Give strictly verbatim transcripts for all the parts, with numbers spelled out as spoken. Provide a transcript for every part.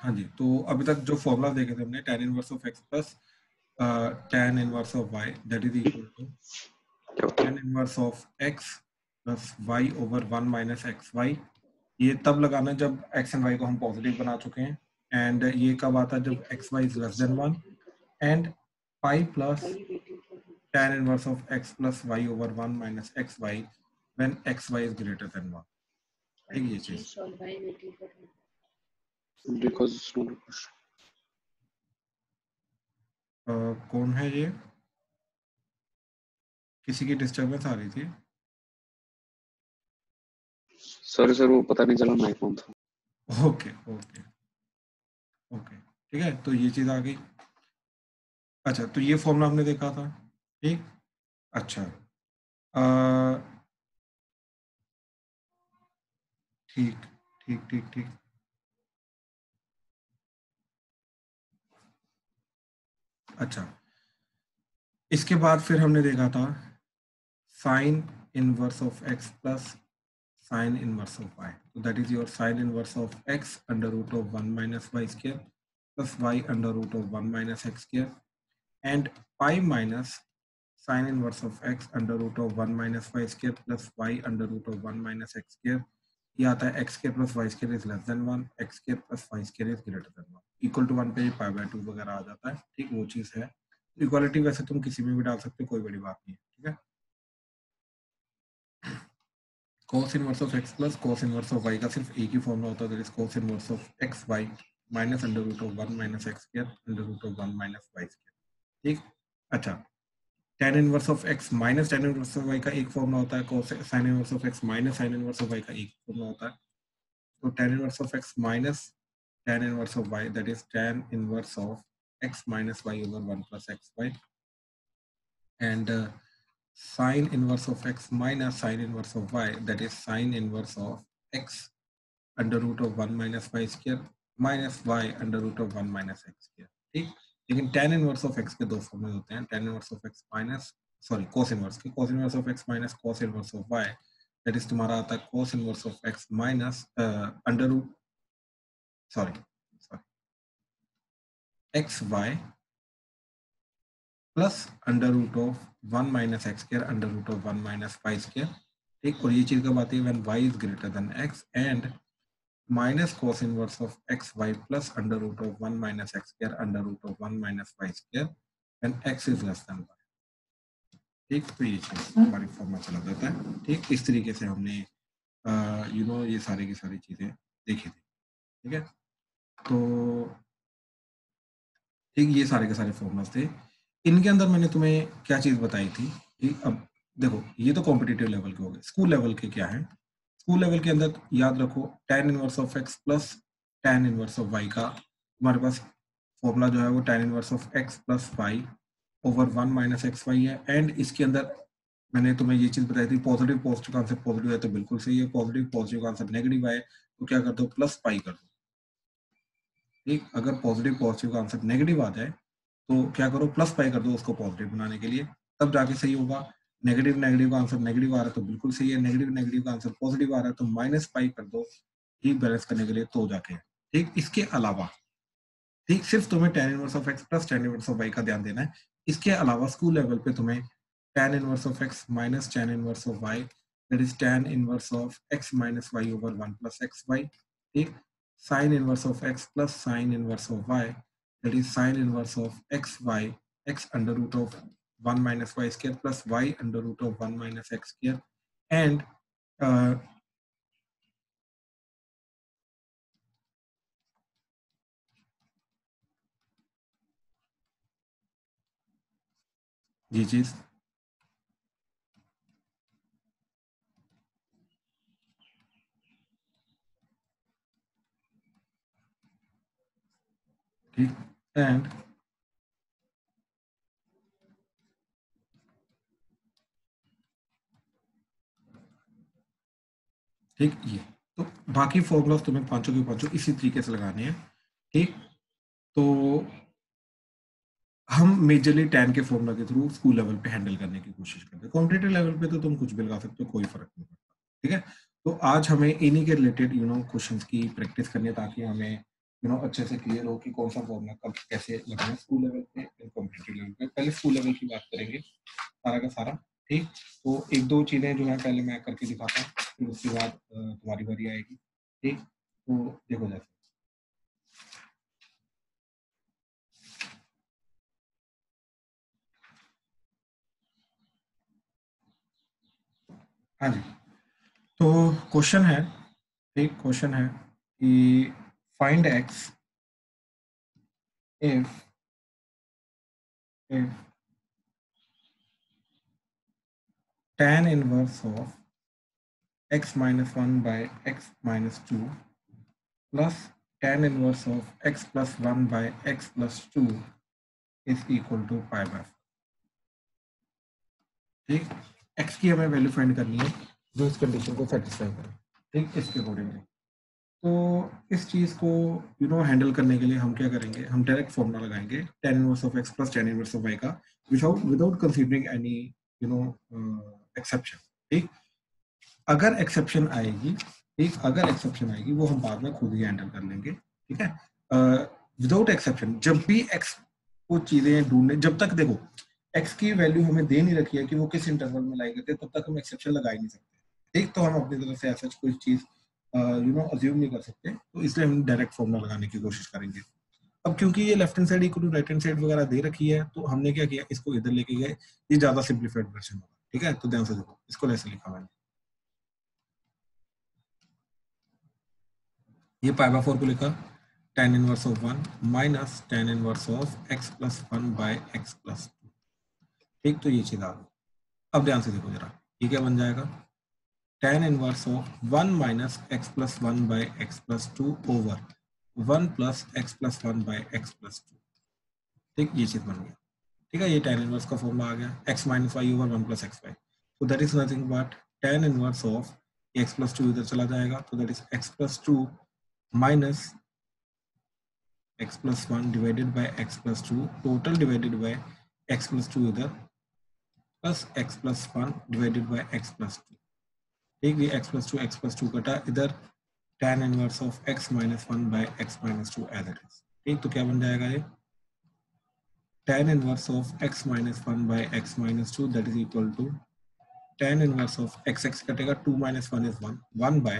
हाँ जी, तो अभी तक जो फॉर्मूला देखे थे हमने tan inverse of x plus tan inverse of y that is equal to tan inverse of x plus y over one minus x y. ये तब लगाना जब x एंड y को हम पॉजिटिव बना चुके हैं, एंड ये कब आता है जब x y is less than one, and pi plus tan inverse of x plus y over one minus xy when xy is greater than one. ठीक ये चीज because uh, कौन है ये? किसी की डिस्टरबेंस आ रही थी? सॉरी सर, वो पता नहीं चला मैं कौन था। ओके ओके ओके ठीक है, तो ये चीज आ गई। अच्छा, तो ये फॉर्मूला हमने देखा था, ठीक। अच्छा अ, ठीक ठीक ठीक ठीक अच्छा, इसके बाद फिर हमने देखा था sine inverse of x plus sine inverse of y, तो that is your sine inverse of x under root of one minus y square plus y under root of one minus x square, and pi minus sine inverse of x under root of one minus y square plus y under root of one minus x square. ये आता है x square plus y square is less than one, x square plus y square is greater than one, equal to one पे pi by two वगैरह आ जाता है, ठीक वो चीज है। इक्वालिटी वैसे तुम किसी में भी डाल सकते हो, कोई बड़ी बात नहीं है, ठीक है। cos inverse of x plus cos inverse of y का सिर्फ एक ही फॉर्मूला होता है, that is cos inverse of x y minus under root of one minus x square under root of one minus y square, ठीक। अच्छा, tan inverse of x minus tan inverse of y का एक formula होता है, cos sin inverse of x minus sin inverse of y का एक formula होता है। तो tan inverse of x minus tan inverse of y that is tan inverse of x minus y over one plus x y, and sin inverse of x minus sin inverse of y that is sin inverse of x under root of one minus y square minus y under root of one minus x square, ठीक। लेकिन tan inverse of x के दो फॉर्मूले होते हैं, tan inverse of x minus sorry cos inverse के, cos inverse of x minus cos inverse of y that is तुम्हारा आता है cos inverse of x minus uh, under root sorry sorry xy plus under root of one minus x square under root of one minus y square, ठीक। और ये चीज कब आती है when y is greater than x, and minus cos inverse of x y plus under root of one minus x square under root of one minus y square when x is less than y, ठीक। तो ये चीज हमारी formula चला जाता है, ठीक। इस तरीके से हमने यू नो ये सारी की सारी चीजें देखी थी, ठीक है। तो ठीक, ये सारे के सारे फॉर्मूलाज थे। इनके अंदर मैंने तुम्हें क्या चीज बताई थी कि अब देखो ये तो कॉम्पिटिटिव लेवल के हो गए, स्कूल लेवल के क्या है। स्कूल लेवल के अंदर याद रखो tan inverse of x plus tan inverse of y का हमारे पास फॉर्मूला जो है वो tan inverse of x plus y over one minus x y है, एंड इसके अंदर मैंने तुम्हें ये चीज बताई थी पॉजिटिव पॉजिटिव का आंसर पॉजिटिव है तो बिल्कुल सही है, पॉजिटिव पॉजिटिव का आंसर नेगेटिव आए तो क्या कर दो प्लस पाई कर दो, ठीक। अगर पॉजिटिव पॉजिटिव का आंसर नेगेटिव आ जाए तो क्या करो प्लस पाई कर दो उसको पॉजिटिव बनाने के लिए, तब जाके सही होगा। नेगेटिव नेगेटिव का आंसर नेगेटिव आ रहा है तो बिल्कुल सही है, नेगेटिव नेगेटिव का आंसर पॉजिटिव आ रहा है तो माइनस पाई कर दो, ठीक, बैलेंस करने के लिए तो जाके, ठीक। इसके अलावा ठीक सिर्फ तुम्हें tan inverse of x plus tan inverse of y का ध्यान देना है। इसके अलावा स्कूल लेवल पे तुम्हें tan inverse of x minus tan inverse of y that is tan inverse of x minus y over one plus x y, ठीक। sin inverse of x plus sin inverse of y that is sin inverse of x y x under root of one minus y square plus y under root of one minus x square, and uh, ये चीज ठीक, and ठीक ये तो बाकी formulas तुम्हें पांचों के पांचों इसी तरीके से लगाने हैं, ठीक। तो हम मेजरली टैन के फॉर्मूला के थ्रू स्कूल लेवल पे हैंडल करने की कोशिश करते हैं, कॉम्पिटिटिव लेवल पे तो तुम कुछ भी लगा सकते हो, कोई फर्क नहीं पड़ता, ठीक है। तो आज हमें इन्हीं के रिलेटेड यू नो क्वेश्चंस की प्रैक्टिस करनी है ताकि हमें यू नो अच्छे से क्लियर हो कि कौन सा फॉर्मूला कब कैसे लगाना है स्कूल लेवल पे या कॉम्पिटिटिव लेवल पे। पहले स्कूल लेवल की बात करेंगे सारा का सारा, ठीक। तो एक दो चीज़ें जो है पहले मैं करके दिखाता हूँ, फिर उसके बाद तुम्हारी बारी आएगी, ठीक। तो देखो जैसे, हाँ जी, तो क्वेश्चन है, ठीक, क्वेश्चन है कि find x if if tan inverse of x minus one by x minus two plus tan inverse of x plus one by x plus two is equal to pi by four, ठीक। x की हमें value find करनी है जो इस condition को satisfy करे, ठीक, इसके अकॉर्डिंगली। तो इस चीज़ को यू नो हैंडल करने के लिए हम क्या करेंगे, हम डायरेक्ट फॉर्मूला लगाएंगे tan inverse of x plus tan inverse of y का, without without considering any you know exception, ठीक। अगर एक्सेप्शन आएगी, ठीक, अगर एक्सेप्शन आएगी वो हम बाद में खुद ही हैंडल कर लेंगे, ठीक है। विदाउट एक्सेप्शन जब भी x को चीजें ढूंढने, जब तक देखो x की वैल्यू हमें दे नहीं रखी है कि वो किस इंटरवल में लाई करते, तब तक हम एक्सेप्शन लगा ही नहीं सकते, ठीक। तो हम अपनी तरफ से ऐसा कोई चीज यू नो अज्यूम नहीं कर सकते, तो इसलिए हम डायरेक्ट फॉर्मूला लगाने की कोशिश करेंगे। अब क्योंकि ये left hand side equal to right hand side वगैरह दे रखी है, तो हमने क्या किया, इसको इधर लेके गए, ये ज्यादा सिंप्लीफाइड वर्जन होगा, ठीक है। तो ध्यान से देखो, इसको ऐसे लिखा मैंने, ये पाई बाय फोर को लिखा tan inverse of one minus tan inverse of x plus one by x plus two, ठीक। तो ये चीज आ गई। अब ध्यान से देखो जरा, ये क्या बन जाएगा, tan inverse of one minus x plus one by x plus two over one plus x plus one by x plus two, ठीक। ये चीज बन गया, ठीक है। ये tan इनवर्स का फॉर्मूला आ गया, x minus Y over one plus x Y, तो that is nothing but tan inverse of x plus two इधर चला जाएगा, तो that is x plus two minus x plus one divided by x plus two total divided by x plus two इधर plus x plus one divided by x plus two, ठीक। ये x plus two x plus two कटा, इधर tan inverse of x minus one by x minus two as it is, ठीक। तो क्या बन जाएगा ये tan inverse of x minus one by x minus two that is equal to tan inverse of x, x कटेगा, two minus one is one, one by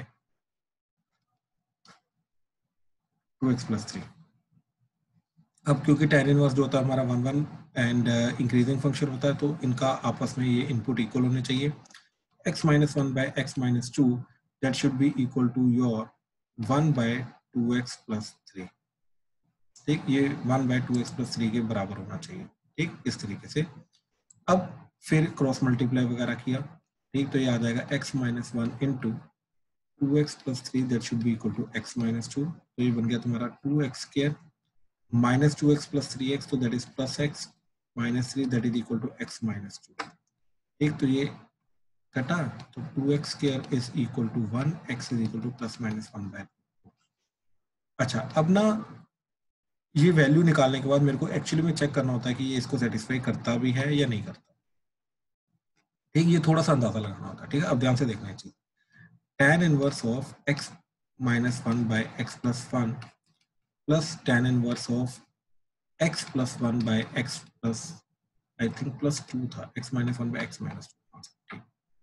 two x plus three. अब क्योंकि tan inverse जो होता है हमारा one one and increasing function होता है, तो इनका आपस में ये इनपुट इक्वल होने चाहिए, x minus one by x minus two that should be equal to your one by two x plus three, ठीक। ये one by two x plus three के बराबर होना चाहिए, ठीक, इस तरीके से। अब फिर क्रॉस मल्टीप्लाई वगैरह किया, ठीक। तो ये आ जाएगा x minus one into two x plus three that should be equal to x minus two, तो ये बन गया तुम्हारा two x square minus two x plus three x, तो that is plus x minus three that is equal to x minus two, ठीक। तो ये कटा, तो two x square is equal to one, x is equal to plus minus one by. अच्छा, अब ना ये वैल्यू निकालने के बाद मेरे को एक्चुअली में चेक करना होता है कि ये इसको सेटिस्फाई करता भी है या नहीं करता, ठीक। ये थोड़ा सा अंदाजा लगाना होता है, ठीक है। अब ध्यान से देखना है चीज, tan inverse of x minus one by x plus one plus tan inverse of x plus one by x plus I think plus two था, x minus one by x minus two,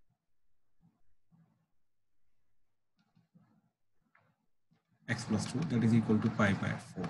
x plus two that is equal to pi by four,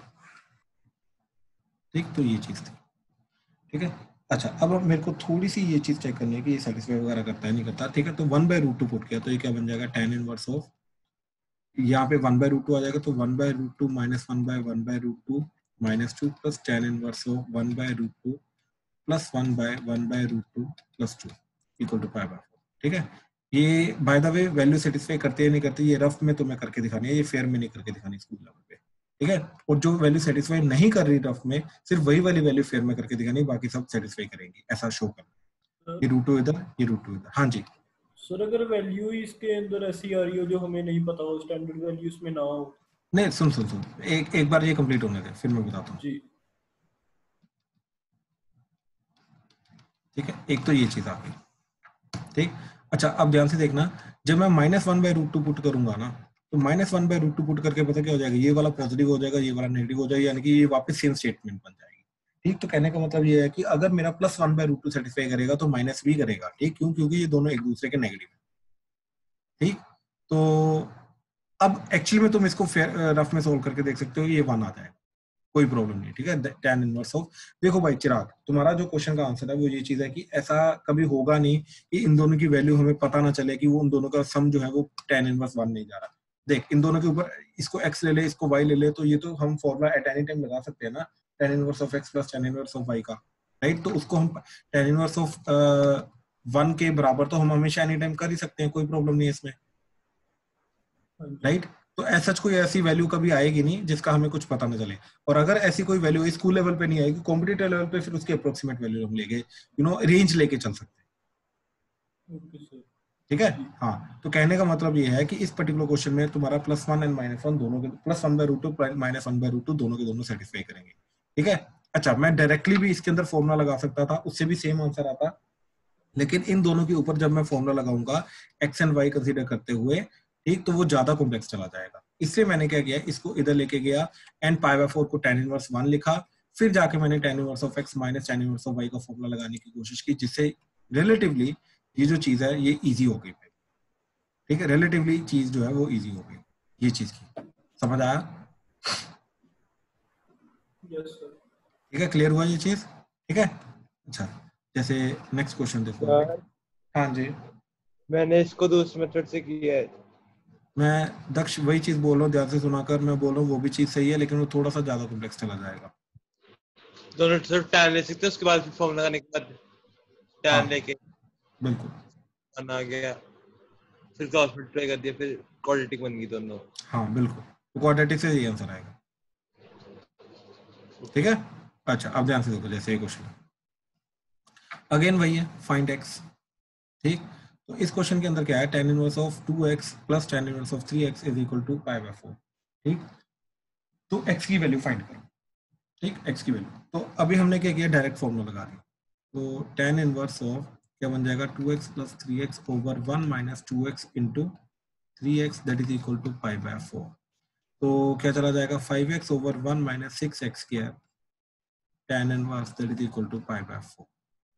ठीक। तो ये चीज थी, ठीक है। अच्छा, अब अब मेरे को थोड़ी सी ये चीज चेक करनी है कि ये सेटिस्फाई वगैरह करता है नहीं करता, ठीक है। तो one by root two put किया, तो ये क्या बन जाएगा, tan इनवर्स ऑफ, यहाँ पे वन बाय रूट टू आ जाएगा, तो one by root two minus one by one by root two minus two plus tan inverse of one by root two plus one by one by root two plus two equal to pi by four, ठीक है। ये by the way value satisfy करते हैं नहीं करते, ये rough में तुम्हें करके दिखानी है, ये फेयर में नहीं करके दिखानी स्कूल लेवल पे, ठीक है। और जो वैल्यू सेटिस्फाई नहीं कर रही रफ में, सिर्फ वही वाली वैल्यू फेयर में करके दिखानी, बाकी सब सेटिस्फाई करेंगी, ऐसा शो करना। ये रूट टू इधर, ये रूट टू इधर, हाँ जी सर। अगर वैल्यू इसके अंदर ऐसी आ रही हो जो हमें नहीं पता हो, स्टैंडर्ड वैल्यू उसमें ना हो। नहीं, सुन सुन सुन एक एक बार ये कंप्लीट होने दे, फिर मैं बताता हूँ, जी ठीक है। एक तो ये चीज आ गई, ठीक। अच्छा, अब ध्यान से देखना, जब मैं minus one by root two put करूंगा ना, तो minus one by root two put करके पता क्या हो जाएगा, ये वाला पॉजिटिव हो जाएगा, ये वाला नेगेटिव हो जाएगा, यानी कि ये वापस सेम स्टेटमेंट बन जाएगी। ठीक, तो कहने का मतलब ये है कि अगर मेरा plus one by root two satisfy करेगा तो माइनस भी करेगा। ठीक, क्यों? क्योंकि ये दोनों एक दूसरे के नेगेटिव है। ठीक, तो अब एक्चुअली में तुम इसको रफ में सोल्व करके देख सकते हो, ये वन आ जाएगा, कोई प्रॉब्लम नहीं। ठीक है, tan इनवर्स ऑफ, देखो भाई चिराग, तुम्हारा जो क्वेश्चन का आंसर है वो ये चीज है कि ऐसा कभी होगा नहीं कि इन दोनों की वैल्यू हमें पता ना चले कि वो उन दोनों का सम जो है वो tan इनवर्स वन नहीं जा रहा। देख, इन दोनों के ऊपर इसको x ले ले, इसको y ले ले, तो ये तो हम फॉर्मूला एट एनी टाइम लगा सकते हैं ना, tan inverse of x plus tan inverse of y का, राइट? तो उसको हम tan इनवर्स ऑफ वन के बराबर तो हम हमेशा एनी टाइम कर ही सकते हैं, कोई प्रॉब्लम नहीं है इसमें, राइट? तो ऐसा कोई ऐसी वैल्यू कभी आएगी नहीं जिसका हमें कुछ पता ना चले, और अगर ऐसी कोई वैल्यू स्कूल लेवल पे नहीं आएगी, कॉम्पिटिटिव लेवल पे फिर उसकी अप्रोक्सीमेट वैल्यू हम लेके यू नो रेंज लेके चल सकते हैं। Okay sir. ठीक है, हाँ, तो कहने का मतलब ये है कि इस पर्टिकुलर क्वेश्चन में तुम्हारा plus one and minus one दोनों के, plus one by root two minus one by root two दोनों के दोनों सेटिस्फाई करेंगे। ठीक है, अच्छा, मैं डायरेक्टली भी इसके अंदर फॉर्मूला लगा सकता था, उससे भी सेम आंसर आता, लेकिन इन दोनों के ऊपर जब मैं फॉर्मूला लगाऊंगा एक्स एंड वाई कंसीडर करते हुए, ठीक, तो वो ज्यादा कॉम्प्लेक्स चला जाएगा। इसलिए मैंने क्या किया, इसको इधर लेके गया एंड पाई बाय फोर को tan इनवर्स वन लिखा, फिर जाके मैंने tan inverse of x minus tan inverse of y का फॉर्मूला लगाने की कोशिश की, जिससे रिलेटिवली ये जो चीज है ये इजी हो गई। ठीक है, रिलेटिवली चीज जो है वो इजी हो गई, ये चीज की, समझ आया? Yes sir. ठीक है, क्लियर हुआ ये चीज? ठीक है, अच्छा, जैसे नेक्स्ट क्वेश्चन देखो। हाँ जी, मैंने इसको दूसरे मेथड से किया है। मैं दक्ष वही चीज बोल रहा हूँ, ध्यान से सुना कर, मैं बोल रहा हूँ वो भी चीज सही है, लेकिन वो थोड़ा सा ज्यादा कॉम्प्लेक्स चला जाएगा। दोनों सिर्फ tan ले सकते हैं, उसके बाद फिर फॉर्मूला लगाने के बाद tan हाँ, लेके बिल्कुल, वन आ गया, फिर क्रॉस मल्टीप्लाई कर दिया, फिर क्वाड्रेटिक बन गई दोनों। हाँ बिल्कुल, तो क्वाड्रेटिक से यही आंसर आएगा। ठीक है, अच्छा, अब ध्यान से देखो, जैसे ये क्वेश्चन अगेन वही है, फाइंड x। ठीक, तो इस क्वेश्चन के अंदर क्या है, tan inverse of two x plus tan inverse of three x is equal to pi by four. ठीक, तो x की वैल्यू फाइंड करो। ठीक, x की वैल्यू, तो अभी हमने क्या किया, डायरेक्ट फॉर्मूला लगा दिया, तो tan इनवर्स ऑफ क्या बन जाएगा, two x plus three x over one minus two x into three x that is equal to pi by four. तो क्या चला जाएगा, five x over one minus six x square tan inverse that is equal to pi by four.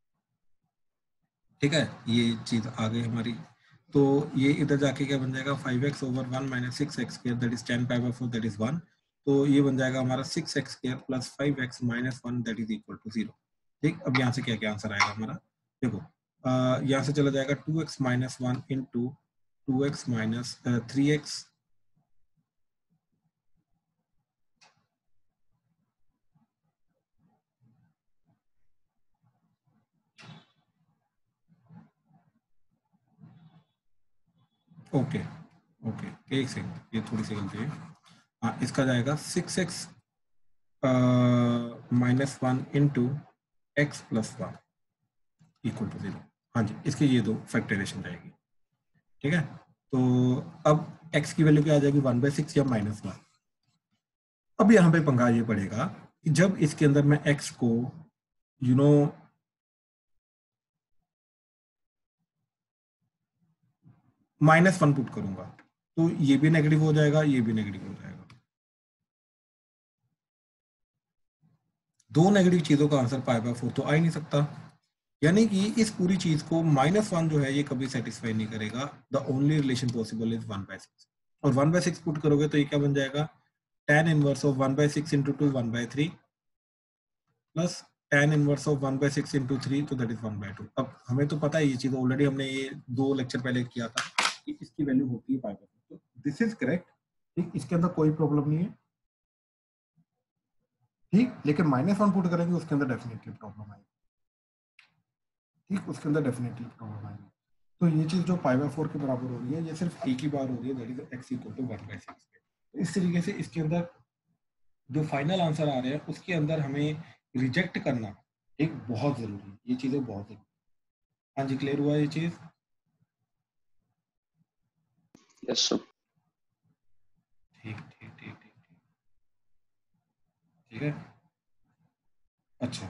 ठीक है, ये चीज आ गई हमारी, तो ये इधर जाके क्या बन जाएगा, five x over one minus six x square that is ten pi by four that is one. तो ये बन जाएगा हमारा six x square plus five x minus one that is equal to zero. ठीक, अब यहाँ से क्या क्या आंसर आएगा हमारा, देखो, यहाँ से चला जाएगा two x minus one into two x minus three x okay okay, एक सेकंड, ये थोड़ी सी गलती है। हाँ, इसका जाएगा six x minus one into x plus one equal to zero. हाँ जी, इसकी ये दो फैक्टराइजेशन जाएगी। ठीक है, तो अब x की वैल्यू क्या आ जाएगी, वन बाई सिक्स या माइनस वन। अब यहाँ पे पंगा ये पड़ेगा कि जब इसके अंदर मैं x को you know minus one put करूंगा तो ये भी नेगेटिव हो जाएगा, ये भी नेगेटिव हो जाएगा। दो नेगेटिव चीजों का आंसर पाई बाय फोर तो आ ही नहीं सकता, यानी कि इस पूरी चीज को माइनस वन जो है ये कभी सेटिस्फाई नहीं करेगा। The only relation possible is one by six, और वन बाय सिक्स पुट करोगे तो ये क्या बन जाएगा, tan inverse of one by six into two one by three plus tan inverse of one by six into three, तो that is one by two. अब हमें तो पता है ये चीज, ऑलरेडी हमने ये दो लेक्चर पहले किया था कि इसकी वैल्यू होती है पाई बाय फोर, तो दिस इज करेक्ट। ठीक, इसके अंदर कोई प्रॉब्लम नहीं है। ठीक, लेकिन माइनस वन पुट करेंगे उसके अंदर डेफिनेटली प्रॉब्लम आएगी। ठीक, उसके अंदर डेफिनेटली प्रॉब्लम आएगी। तो ये चीज जो पाई बाय फोर के बराबर हो रही है, ये सिर्फ एक ही बार हो रही है, that is x equal to one by six. इस तरीके से इसके अंदर जो फाइनल आंसर आ रहे हैं उसके अंदर हमें रिजेक्ट करना एक बहुत जरूरी है, ये चीजें बहुत जरूरी। हाँ जी, क्लियर हुआ ये चीज? Yes sir. ठीक ठीक ठीक ठीक ठीक है, अच्छा,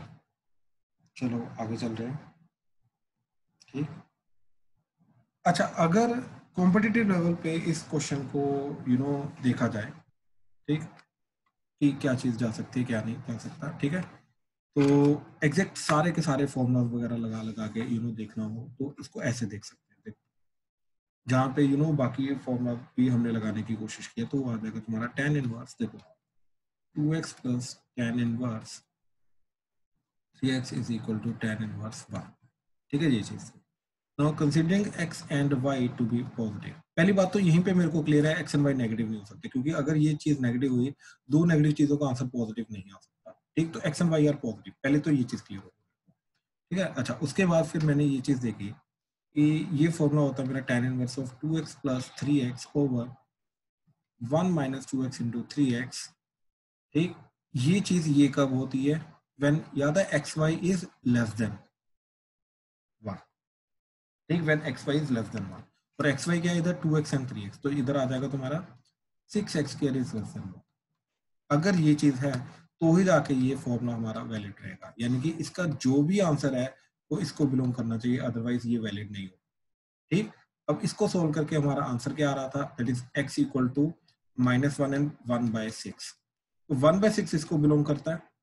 चलो आगे चल रहे हैं। ठीक, अच्छा, अगर कॉम्पिटिटिव लेवल पे इस क्वेश्चन को यू नो देखा जाए, ठीक, कि क्या चीज़ जा सकती है क्या नहीं जा सकता, ठीक है। तो एग्जैक्ट सारे के सारे फॉर्मूलाज वगैरह लगा लगा के यू नो देखना हो तो इसको ऐसे देख सकते हैं, जहाँ पे यू नो बाकी फॉर्मूला भी हमने लगाने की कोशिश की है, तो वो आ जाएगा तुम्हारा टेन इनवर्स, देखो two x plus tan inverse three x is equal to tan inverse one, ठीक है ये चीज़। Now considering x and y to be positive, पहली बात तो यहीं पे मेरे को क्लियर है x एंड y नेगेटिव नहीं हो सकते, क्योंकि अगर ये चीज नेगेटिव हुई, दो नेगेटिव चीजों का आंसर पॉजिटिव नहीं आ सकता, ठीक। तो x and y are positive, पहले तो ये चीज क्लियर हो, ठीक है। अच्छा, उसके बाद फिर मैंने ये चीज देखी कि ये फॉर्मूला होता है मेरा tan inverse of two x plus three x over one minus two x into three x, ठीक। ये चीज ये कब होती है, व्हेन याद है x y is less than one, ठीक, when x y is less than one, और एक्स वाई क्या है इधर two x and three x, तो इधर आ जाएगा तुम्हारा six x square is less than one. अगर ये चीज है तो ही जाके ये फॉर्मूला हमारा वैलिड रहेगा, यानी कि इसका जो भी आंसर है वो इसको बिलोंग करना चाहिए, अदरवाइज ये वैलिड नहीं हो, ठीक। अब इसको सोल्व करके हमारा आंसर क्या आ रहा था, that is x equal to minus one and one by six, तो वन बाय सिक्स इसको बिलोंग करता है,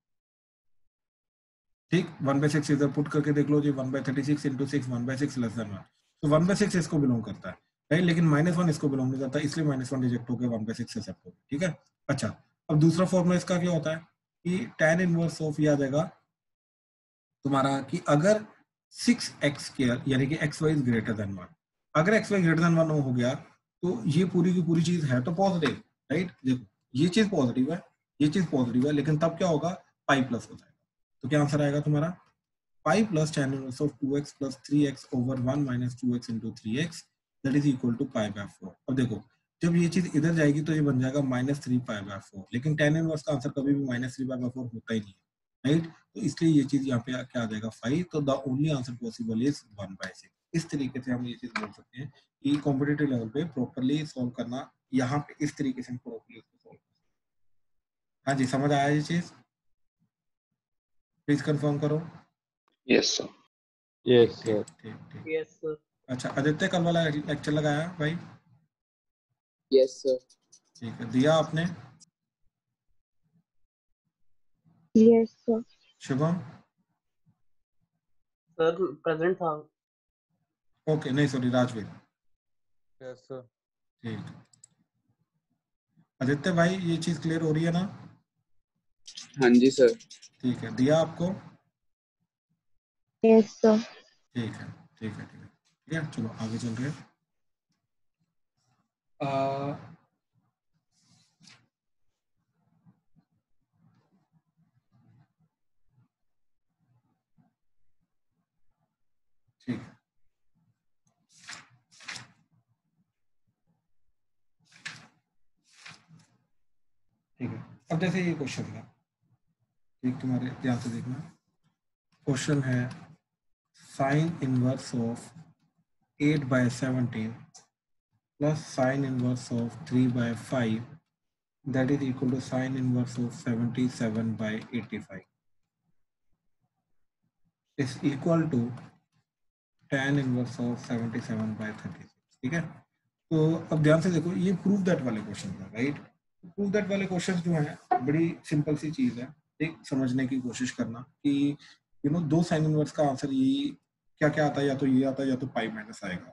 ठीक। वन बाय सिक्स इधर पुट करके देख लो जी, one by thirty six into six, one by six less than one, तो वन बाय सिक्स इसको बिलोंग करता है, राइट। लेकिन माइनस वन इसको बिलोंग नहीं करता, इसलिए माइनस वन रिजेक्ट हो गया, वन बाय सिक्स एक्सेप्ट हो गया, ठीक है। अच्छा, अब दूसरा फॉर्मूला इसका क्या होता है कि tan इनवर्स ऑफ ये आ जाएगा तुम्हारा कि अगर सिक्स एक्स स्क्वायर यानी कि x y is greater than one, अगर x y greater than one हो गया तो ये पूरी की पूरी चीज है तो पॉजिटिव, राइट। देखो ये चीज पॉजिटिव है, ये चीज पॉजिटिव है, लेकिन तब क्या होगा, पाई प्लस हो जाएगा, तो क्या आंसर आएगा तुम्हारा pi plus tan inverse of two x plus three x over one minus two x into three x that is equal to pi by four. अब देखो जब ये चीज इधर जाएगी तो ये बन जाएगा minus three pi by four, लेकिन tan इनवर्स का आंसर कभी भी minus three pi by four होता ही नहीं है, राइट। तो इसलिए ये चीज यहाँ पे क्या आ जाएगा फाइव, तो the only answer possible is one by six. इस तरीके से हम ये चीज बोल सकते हैं कि कॉम्पिटिटिव लेवल पे प्रॉपरली सॉल्व करना, यहाँ पे इस तरीके से हम प्रॉपरली उसको सॉल्व। हाँ जी, समझ आया ये चीज, प्लीज कंफर्म करो। Yes, sir. यस ठीक सर। ठीक ठीक। Yes sir. अच्छा, आदित्य कल वाला लेक्चर लगाया भाई? Yes sir. ठीक है, दिया आपने? Yes sir. Shubham? Sir present था। ओके, नहीं सॉरी, राजवीर। Yes sir. ठीक। आदित्य भाई ये चीज क्लियर हो रही है ना? हाँ जी सर। ठीक है, दिया आपको? Yes sir. ठीक है ठीक है ठीक है ठीक है, चलो आगे चल रहे हैं। आ, ठीक है, ठीक है। अब जैसे ये क्वेश्चन था, ठीक, तुम्हारे ध्यान से देखना, क्वेश्चन है sine inverse of eight by seventeen plus sine inverse of three by five that is equal to sine inverse of seventy seven by eighty five is equal to tan inverse of seventy seven by thirty six, ठीक है। तो अब ध्यान से देखो, ये prove that वाले question है, राइट। प्रूव दैट वाले क्वेश्चन जो है बड़ी सिंपल सी चीज है, एक समझने की कोशिश करना कि यू नो दो साइन इनवर्स का आंसर ये क्या क्या आता है, या तो ये आता है या तो पाई माइनस आएगा।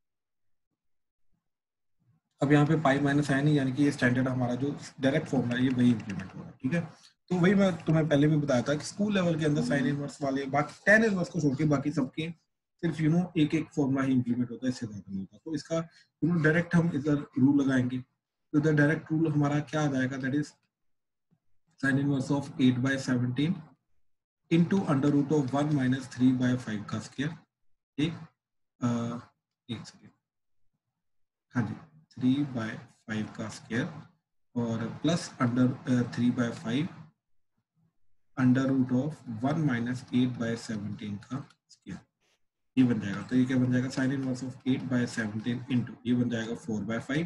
अब यहाँ पे पाई माइनस आया नहीं, यानी कि ये स्टैंडर्ड हमारा जो डायरेक्ट फॉर्मूला है ये वही इंप्लीमेंट होगा, ठीक है। तो वही मैं तुम्हें पहले भी बताया था कि स्कूल लेवल के अंदर साइन इनवर्स वाले बाकी tan इनवर्स को छोड़ के बाकी सबके सिर्फ यू नो एक एक फॉर्मूला ही इंप्लीमेंट होता है, इससे ज्यादा नहीं होता। तो इसका यू नो डायरेक्ट हम इधर रूल लगाएंगे, तो इधर डायरेक्ट रूल हमारा क्या आ जाएगा, that is sine inverse of eight by seventeen into under root of one minus three by five का स्क्वायर, ठीक। एक सेकेंड, हाँ जी, थ्री बाय फाइव का स्क्वायर और plus under three by five under root of one minus eight by seventeen का square, ये बन जाएगा। तो ये क्या बन जाएगा, sine inverse of eight by seventeen into ये बन जाएगा फोर बाय फाइव,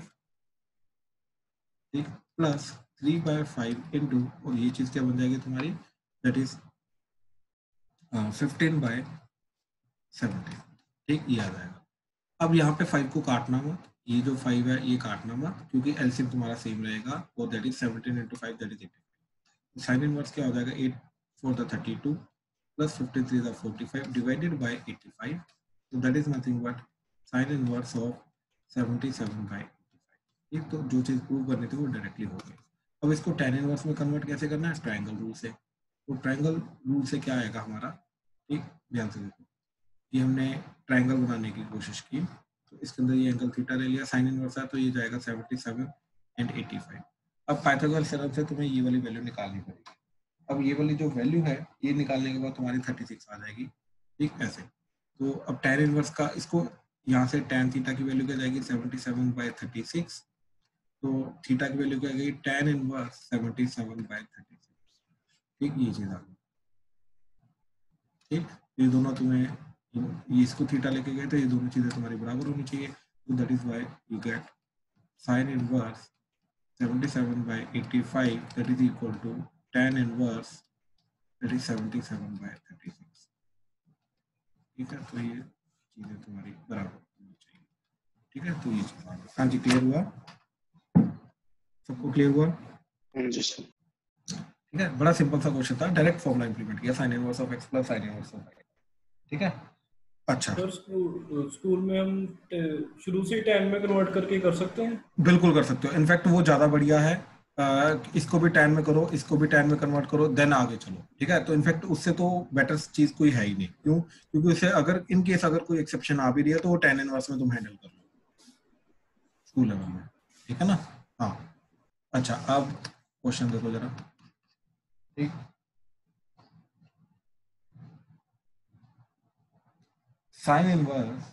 ठीक, plus three by five into और ये चीज क्या बन जाएगी तुम्हारी, that is fifteen by seventeen, ठीक, ये आ जाएगा। अब यहाँ पे फाइव को काटना मत, ये जो फाइव है ये काटना मत, क्योंकि एलसीएम तुम्हारा सेम रहेगा, और that is seventeen into five that is eighty. Sine inverse क्या हो जाएगा, eight four the thirty two plus fifty three the forty five divided by eighty five, तो that is nothing but sine inverse of seventy seven by eighty five. ठीक, तो जो चीज़ prove करनी थी वो डायरेक्टली हो गई। अब इसको टेन इनवर्स में कन्वर्ट कैसे करना है, ट्रायंगल रूल से। तो ट्रायंगल रूल से क्या आएगा हमारा, ठीक ध्यान से देखो, ये हमने ट्रायंगल बनाने की कोशिश की, तो इसके अंदर ये एंगल थीटा ले लिया, साइन इनवर्स है तो ये जाएगा seventy seven and eighty five. अब पाइथागोरस थ्योरम से तुम्हें ये वाली वैल्यू निकालनी पड़ेगी। अब ये वाली जो वैल्यू है ये निकालने के बाद तुम्हारी थर्टी सिक्स आ जाएगी, ठीक ऐसे। तो अब tan इनवर्स का, इसको यहाँ से tan थीटा की वैल्यू क्या जाएगी, seventy seven by thirty six, तो थीटा की वैल्यू क्या आएगी, tan inverse seventy seven by thirty six. ठीक, ये चीज़ आ गई। ठीक, ये दोनों तुम्हें, ये इसको थीटा लेके गए तो ये दोनों चीज़ें तुम्हारी बराबर होनी चाहिए, तो that is why you get sine inverse seventy seven by eighty five that is equal to tan inverse that is seventy seven by thirty six. ठीक है, तो ये चीज़ें तुम्हारी बराबर होनी चाहिए। ठीक है, तो ये चीज़ आ गई। हाँ जी, क्लियर हुआ सबको, क्लियर हुआ? हाँ जी सर। ठीक है, बड़ा सिंपल सा क्वेश्चन था, डायरेक्ट फॉर्मूला इंप्लीमेंट किया, sine inverse of x plus sine inverse of y. ठीक है, अच्छा सर स्कूल स्कूल में हम टे- शुरू से ही टेन में कन्वर्ट करके कर सकते हैं? बिल्कुल कर सकते हो, इनफैक्ट वो ज्यादा बढ़िया है। आ, इसको भी टेन में करो, इसको भी टेन में कन्वर्ट करो, देन आगे चलो। ठीक है, तो इनफैक्ट उससे तो बेटर चीज कोई है ही नहीं। क्यों? क्योंकि उसे अगर इन केस अगर कोई एक्सेप्शन आ भी रही है तो वो टेन इनवर्स में तुम हैंडल कर लो स्कूल लेवल में। ठीक है ना? हाँ, अच्छा अब क्वेश्चन देखो जरा। ठीक, sine inverse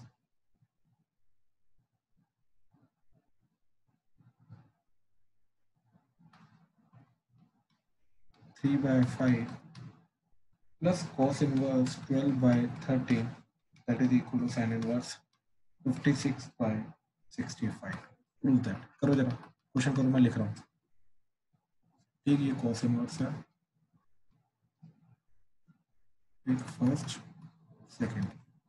three by five plus cos inverse twelve by thirteen that is equal to sin inverse fifty six by sixty five. Prove that. करो जरा, क्वेश्चन करो, मैं लिख रहा हूँ। ठीक, ये cos इनवर्स है, ठीक फर्स्ट सेकंड।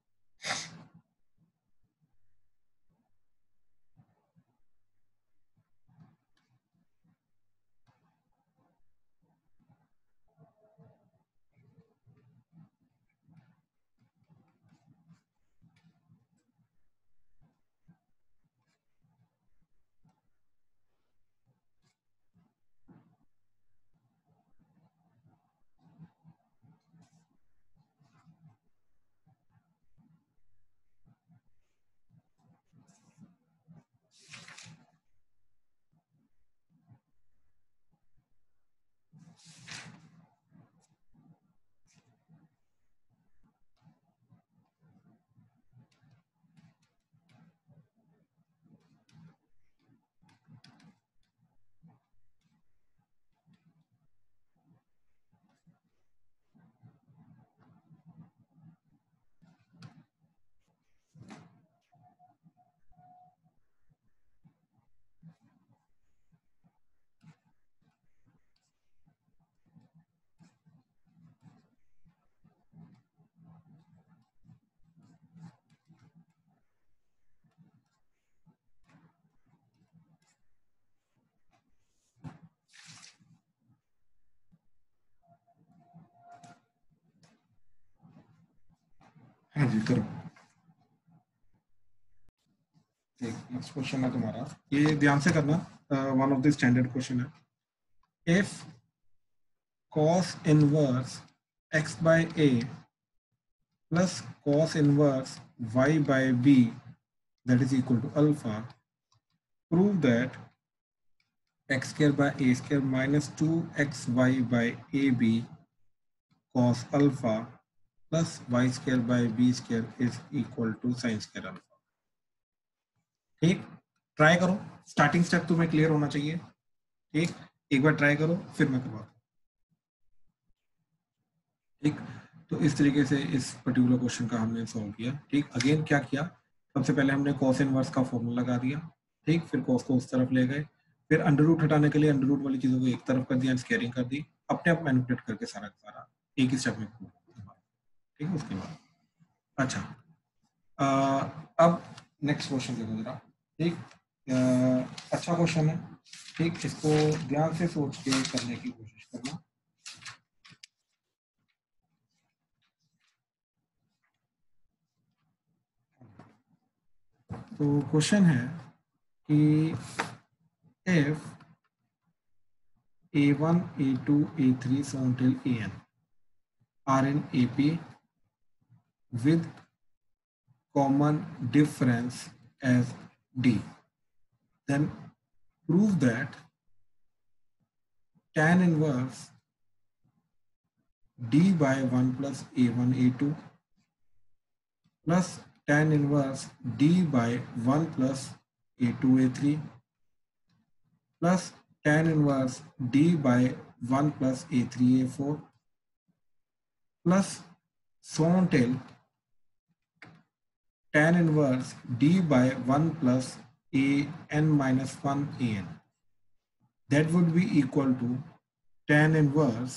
हाँ जी, करो। नेक्स्ट क्वेश्चन है तुम्हारा, ये ध्यान से करना, one of the standard question है। इफ cos इनवर्स x by a plus cos inverse y by b that is equal to alpha, prove that x square by a square minus two x y by ab cos alpha plus y square by b square is equal to sin square alpha। ठीक, try करो, starting step तुम्हें clear होना चाहिए। ठीक, एक बार try करो फिर मैं करवा। ठीक, तो इस तरीके से इस पर्टिकुलर क्वेश्चन का हमने सॉल्व किया। ठीक, अगेन क्या किया, सबसे पहले हमने कॉस इनवर्स का फॉर्मूला लगा दिया। ठीक, फिर कॉस को उस तरफ ले गए, फिर अंडर रूट हटाने के लिए अंडर रूट वाली चीजों को एक तरफ कर दिया, स्केयरिंग कर दी, अपने आप मैनिपुलेट करके सारा सारा एक ही स्टेप में। ठीक, उसके बाद अच्छा आ, अब नेक्स्ट क्वेश्चन देखो जरा, ठीक। अ, अच्छा क्वेश्चन है, ठीक। इसको ध्यान से सोच के करने की कोशिश करना। तो क्वेश्चन है कि if a one, a two, a three so until an are in A P with common difference as D, then prove that tan inverse D by one plus A one, A two plus tan inverse D by one plus A two, A three plus tan inverse D by one plus A three, A four plus so on till tan inverse D by one plus A n minus one A n. That would be equal to tan inverse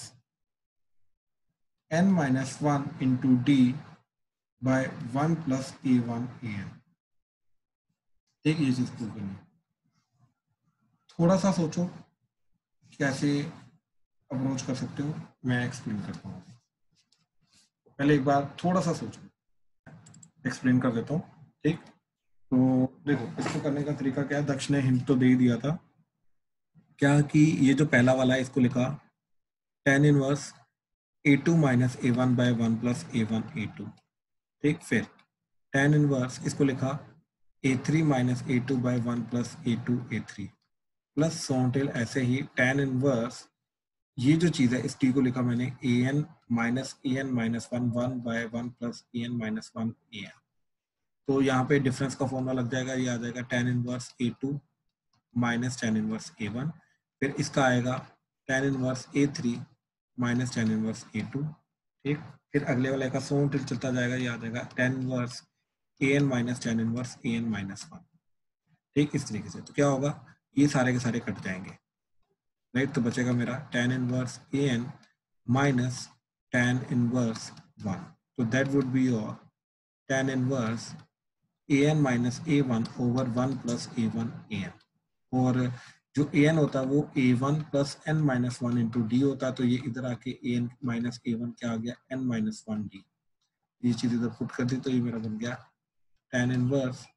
n minus one into D by one plus A one A n. ठीक, ये चीज prove करनी। थोड़ा सा सोचो कैसे approach कर सकते हो, मैं एक्सप्लेन करता हूँ। पहले एक बार थोड़ा सा सोचो, एक्सप्लेन कर देता हूँ, ठीक। तो देखो इसको करने का तरीका क्या है, दक्ष ने हिंट तो दे ही दिया था क्या, कि ये जो पहला वाला है इसको लिखा tan inverse a two minus a one by one plus a one a two, ठीक। फिर tan इनवर्स इसको लिखा a three minus a two by one plus a two a three plus so on till. ऐसे ही tan इनवर्स ये जो चीज है इस टी को लिखा मैंने a n minus a n minus one one by one plus a n minus one a n. तो यहाँ पे डिफरेंस का फॉर्मूला लग जाएगा, ये आ जाएगा tan inverse a two minus tan inverse a one, फिर इसका आएगा tan inverse a three minus tan inverse a two, ठीक। फिर अगले वाले का सोन टिल चलता जाएगा, ये आ जाएगा tan inverse a n minus tan inverse a n minus one, ठीक। इस तरीके से तो क्या होगा, ये सारे के सारे कट जाएंगे, राइट। तो बचेगा मेरा tan inverse a n minus tan inverse one, तो that would be your tan inverse a n minus a one over one plus a one a n. और जो ए एन होता है वो a one plus n minus one into d होता है, तो ये इधर आके a n minus a one क्या आ गया, एन माइनस वन डी। ये चीज इधर पुट कर दी तो ये मेरा बन गया tan इनवर्स,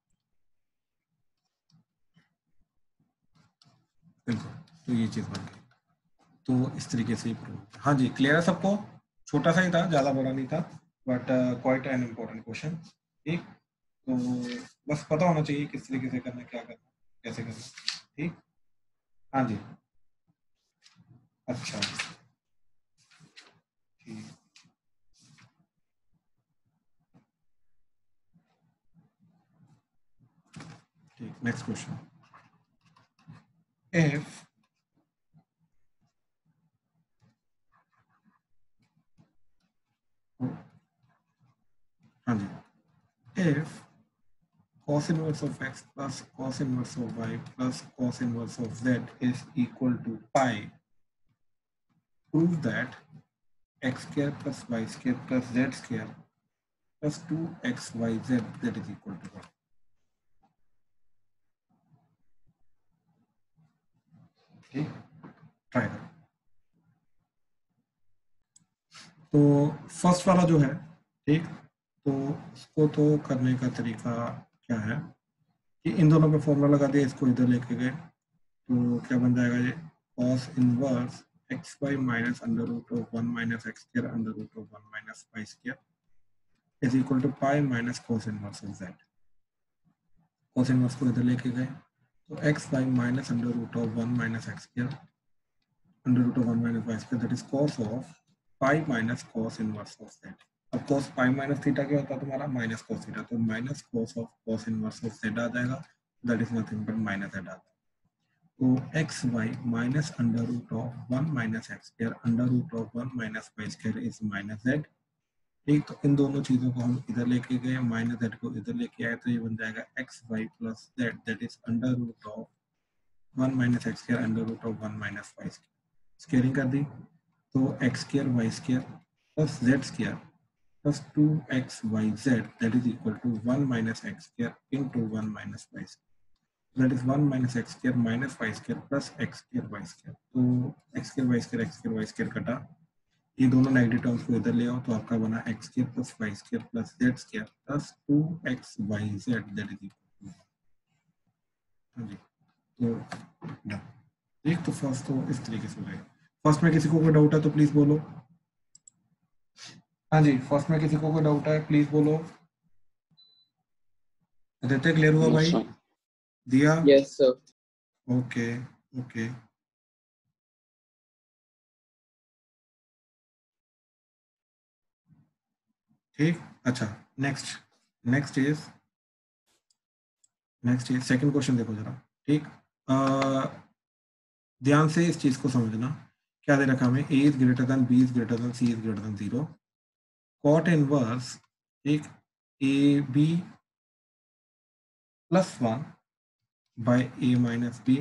बिल्कुल। तो ये चीज बन गई, तो इस तरीके से प्रूव। हाँ जी, क्लियर है सबको? छोटा सा ही था, ज्यादा बड़ा नहीं था, but quite an important question, ठीक। तो बस पता होना चाहिए किस तरीके से करना, क्या करना, कैसे करना, ठीक। हाँ जी, अच्छा, ठीक। ठीक, नेक्स्ट क्वेश्चन। इफ हाँ जी, if cos inverse of x plus cos inverse of y plus cos inverse of z is equal to pi, prove that x square plus y square plus z square plus two x y z that is equal to one। ठीक, try करो। तो first वाला जो है, ठीक, तो इसको तो करने का तरीका क्या है कि इन दोनों पे फॉर्मूला लगा दिया, इसको इधर लेके गए, तो क्या बन जाएगा ये cos inverse x y minus under root of one minus x square under root of one minus y square is equal to pi minus cos inverse of z। cos inverse को इधर लेके गए तो x y minus under root of one minus x square under root of one minus y square that is cos of pi minus cos inverse of z। अब cos pi minus theta क्या होता है तुम्हारा, minus cos theta, तो minus cos of cos inverse of z आ जाएगा, that is nothing but minus z आता है। तो x y minus under root of one minus x square under root of one minus y square is minus z, ठीक। तो इन दोनों चीजों को हम इधर लेके गए, माइनस जेड को इधर लेके आए, तो ये बन जाएगा x y plus z that is under root of one minus x square under root of one minus y square. Squaring कर दी तो x square y square plus z square plus two x y z that is equal to one minus x square into one minus y square. That is one minus x square minus y square plus x square y square. तो x square y square x square y square कटा, ये दोनों negative terms को इधर ले आओ तो आपका बना x square plus y square plus z square plus two x y z that is equal to हाँ जी तो डन। ठीक, तो फर्स्ट तो इस तरीके से हो जाएगा। फर्स्ट में किसी को कोई डाउट है तो प्लीज बोलो। हाँ जी, फर्स्ट में किसी को कोई डाउट है प्लीज बोलो। आदित्य क्लियर हुआ No, भाई? sir. दिया? Yes, sir. ओके ओके ठीक। अच्छा, next next is next is second question देखो जरा। ठीक, अ, ध्यान से इस चीज को समझना। क्या दे रखा हमें? A is greater than b is greater than c is greater than zero. Cot inverse ठीक a b plus one by a minus b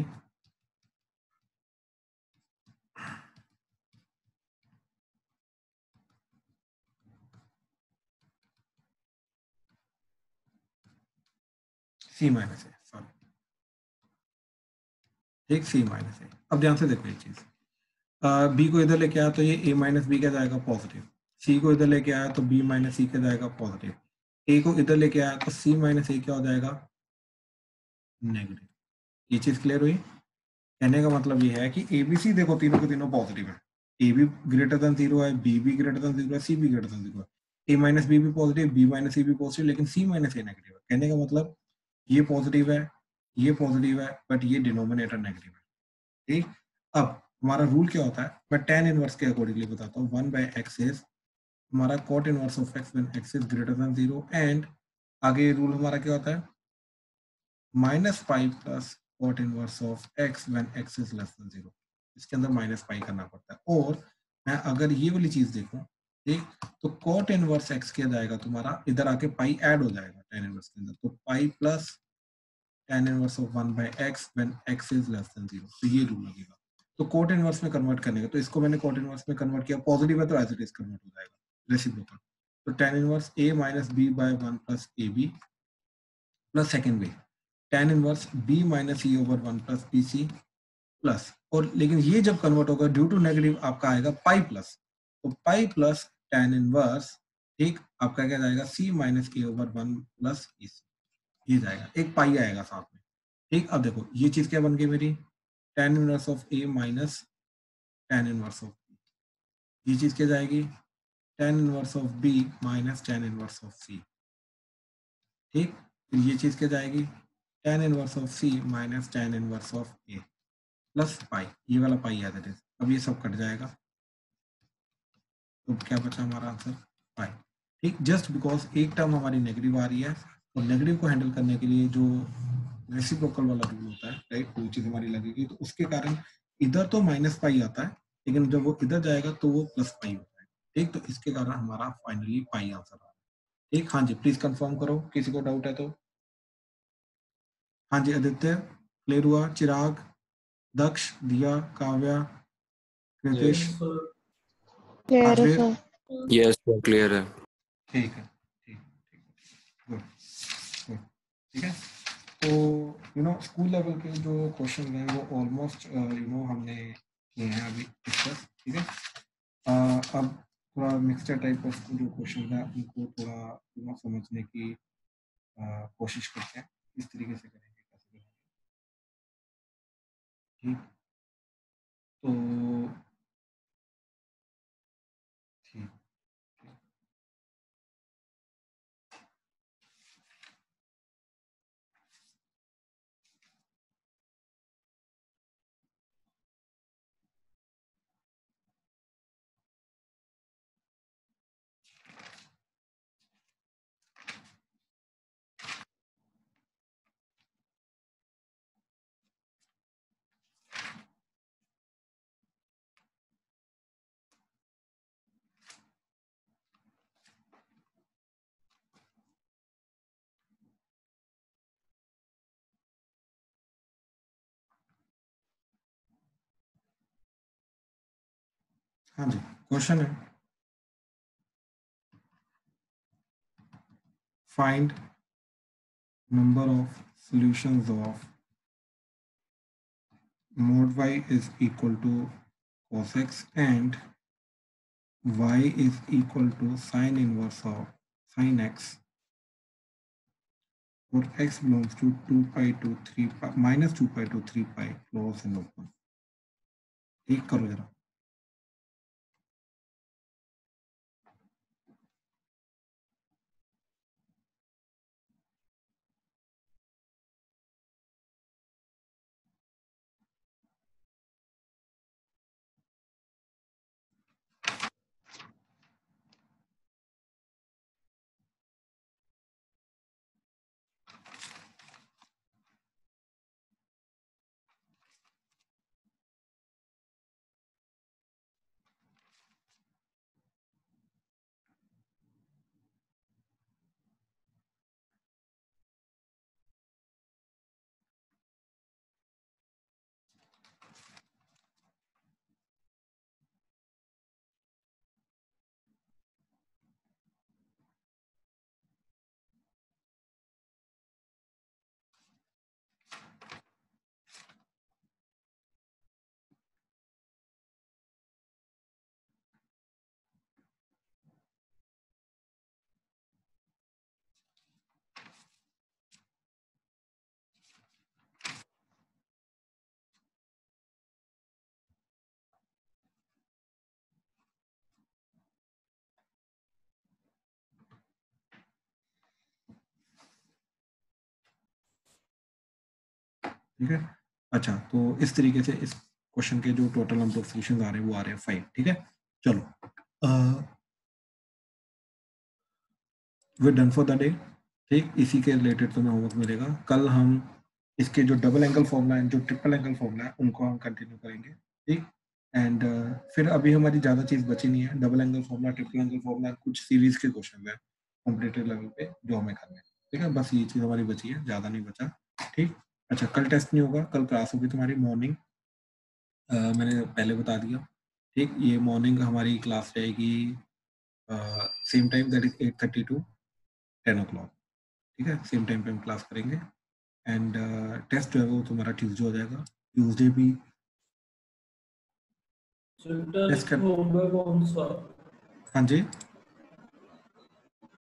c minus a, sorry ठीक, सी माइनस ए। अब ध्यान से देखो ये चीज, बी को इधर लेके आया तो ये ए माइनस बी क्या जाएगा? पॉजिटिव। सी को इधर लेके आया तो बी माइनस सी क्या जाएगा? पॉजिटिव। ए को इधर लेके आया तो सी माइनस ए क्या हो जाएगा? नेगेटिव। ये चीज क्लियर हुई? कहने का मतलब ये है कि ए बी सी देखो तीनों के तीनों पॉजिटिव है। ए भी ग्रेटर देन जीरो है, बी भी ग्रेटर देन जीरो है, सी भी ग्रेटर देन जीरो है। ए माइनस बी भी पॉजिटिव, बी माइनस सी भी पॉजिटिव, लेकिन सी माइनस ए नेगेटिव है। कहने का मतलब ये पॉजिटिव है, ये पॉजिटिव है, बट ये डिनोमिनेटर नेगेटिव है। ठीक, अब हमारा रूल क्या होता है? मैं टेन इनवर्स के अकॉर्डिंगली बताता हूँ। वन बाय एक्स इज हमारा cot inverse of x when x is greater than zero, and आगे रूल हमारा क्या होता है? Minus pi plus cot inverse of x when x is less than zero. इसके अंदर माइनस पाई करना पड़ता है। और मैं अगर ये वाली चीज देखूं ठीक, तो कॉट इनवर्स एक्स क्या जाएगा तुम्हारा? इधर आके पाई ऐड हो जाएगा टेन इनवर्स के अंदर, तो pi plus tan inverse of one by x when x is less than zero. तो ये रूल लगेगा। तो कोट इनवर्स में कन्वर्ट करने का, तो इसको मैंने कोट इनवर्स में कन्वर्ट किया, पॉजिटिव है तो एज इट इज कन्वर्ट हो जाएगा रेसिप्रोकल। तो tan inverse a minus b by one plus a b plus second way tan inverse b minus c over one plus b c plus, और लेकिन ये जब कन्वर्ट होगा ड्यू टू नेगेटिव आपका आएगा पाई प्लस, तो pi plus tan inverse ठीक आपका क्या जाएगा? C minus a over one plus e c, ये जाएगा, एक पाई आएगा साथ में। ठीक, अब देखो ये चीज क्या बन गई मेरी? Tan inverse of a minus tan inverse of b. ये चीज क्या जाएगी? Tan inverse of b minus tan inverse of c. ठीक, फिर ये चीज क्या जाएगी? Tan inverse of c minus tan inverse of a plus pi, ये वाला पाई याद है। अब ये सब कट जाएगा, तो क्या बचा हमारा आंसर? पाई। ठीक, जस्ट बिकॉज एक टर्म हमारी नेगेटिव आ रही है, और नेगेटिव को हैंडल करने के लिए जो रेसिप्रोकल वाला रूल होता है राइट, वो चीज हमारी लगेगी, तो उसके कारण इधर तो माइनस पाई आता है, लेकिन जब वो इधर जाएगा तो वो प्लस पाई होता है। ठीक, तो इसके कारण हमारा फाइनली पाई आंसर आ रहा है। ठीक, हाँ जी, प्लीज कंफर्म करो किसी को डाउट है तो। हाँ जी, आदित्य क्लियर हुआ? Chirag, Daksh, Diya, Kavya, Kritish, Yes, sir. Clear है Aajveer? Sir. Yes sir clear है। ठीक है, ठीक ठीक गुड गुड। ठीक है, तो यू नो स्कूल लेवल के जो क्वेश्चन हैं वो ऑलमोस्ट यू नो हमने किए हैं अभी डिस्कस। ठीक है, uh, अब थोड़ा मिक्सचर टाइप ऑफ जो क्वेश्चन है उनको थोड़ा यू नो समझने की uh, कोशिश करते हैं, किस तरीके से करेंगे, कैसे करेंगे। ठीक, तो ठीक हाँ जी, क्वेश्चन है find number of solutions of mod y is equal to cos x and y is equal to sin inverse of sin x for x belongs to two pi to three pi minus two pi to three pi close and open. ठीक करो जरा. ठीक है. अच्छा, तो इस तरीके से इस क्वेश्चन के जो टोटल नंबर ऑफ सॉल्यूशंस आ रहे हैं वो आ रहे हैं फाइव. ठीक है, चलो we done for the day. ठीक, इसी के रिलेटेड तुम्हें होमवर्क मिलेगा. कल हम इसके जो डबल एंगल फॉर्मूला है, जो ट्रिपल एंगल फॉर्मूला है, उनको हम कंटिन्यू करेंगे. ठीक, एंड uh, फिर अभी हमारी ज़्यादा चीज़ बची नहीं है. Double angle formula, triple angle formula, कुछ सीरीज के क्वेश्चन है कॉम्पिटिटिव लेवल पे जो हमें करने हैं. ठीक है, बस ये चीज़ हमारी बची है, ज़्यादा नहीं बचा. ठीक, अच्छा, कल टेस्ट नहीं होगा, कल क्लास होगी तुम्हारी मॉर्निंग. मैंने पहले बता दिया. ठीक, ये मॉर्निंग हमारी क्लास रहेगी same time, that is eight thirty to ten o'clock. ठीक है, सेम टाइम पे हम क्लास करेंगे. एंड टेस्ट जो है वो तुम्हारा ट्यूसडे हो जाएगा. ट्यूसडे भी टेस्ट होगा कौन सा? हाँ जी.